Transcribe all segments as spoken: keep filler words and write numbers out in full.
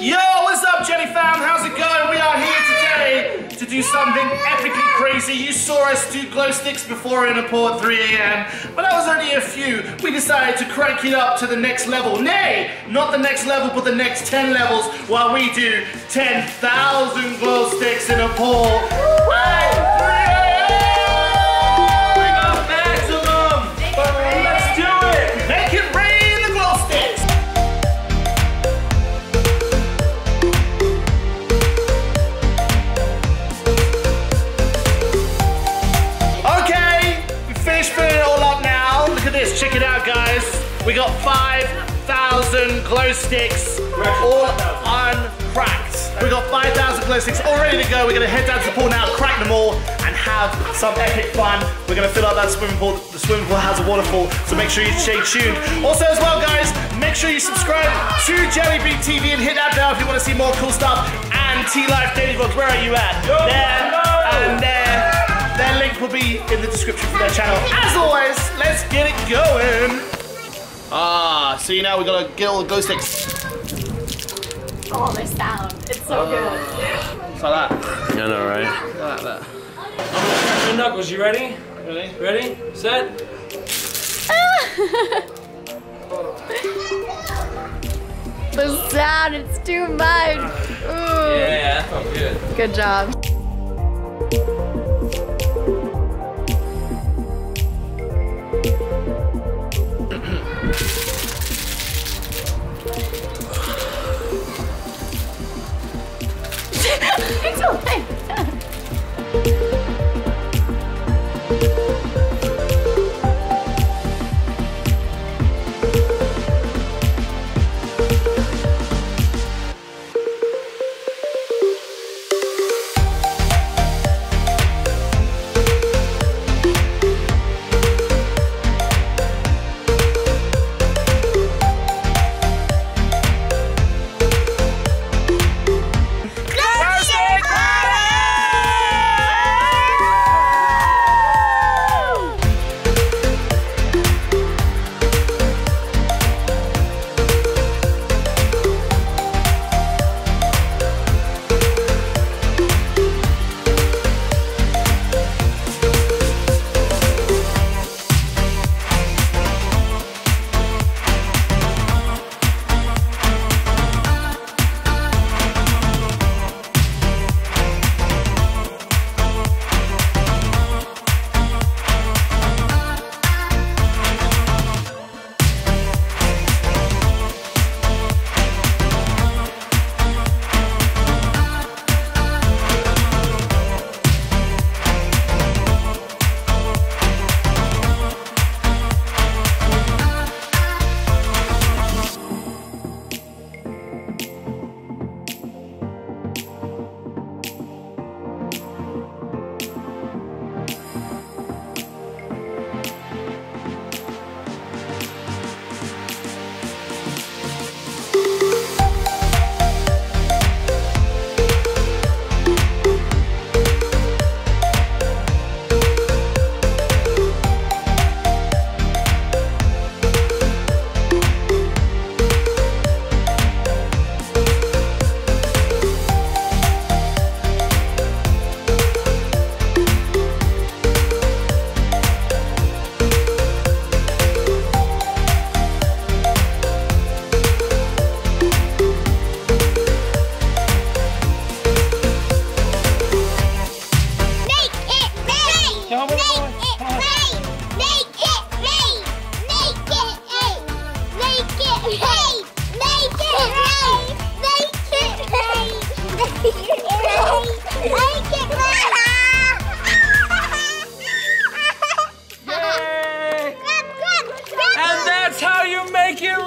Yo, what's up, Jelly fam? How's it going? We are here today to do something epically crazy. You saw us do glow sticks before in a pool at three A M, but that was only a few. We decided to crank it up to the next level. Nay, not the next level, but the next ten levels, while we do ten thousand glow sticks in a pool at three A M. We got bags of them. Let's do it. Make it rain the glow sticks. Filling it all up now. Look at this, check it out guys. We got five thousand glow sticks all uncracked. We got five thousand glow sticks all ready to go. We're gonna head down to the pool now, crack them all and have some epic fun. We're gonna fill up that swimming pool. The swimming pool has a waterfall, so make sure you stay tuned. Also as well guys, make sure you subscribe to JellyBeanTV and hit that bell if you wanna see more cool stuff. And T-Life Daily Vlogs, where are you at? There and there. Their link will be in the description for their channel. As always, let's get it going. Ah, see now we gotta get all the glow sticks. Oh, their sound. It's so uh, good. It's like that. I know, right? Like that. Your knuckles, you ready? Ready? Ready? Set? The sound, it's too much. Ooh. Yeah, that felt good. Good job.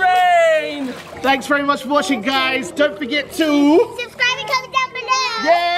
Thanks very much for watching, guys. Don't forget to subscribe and comment down below. Yeah.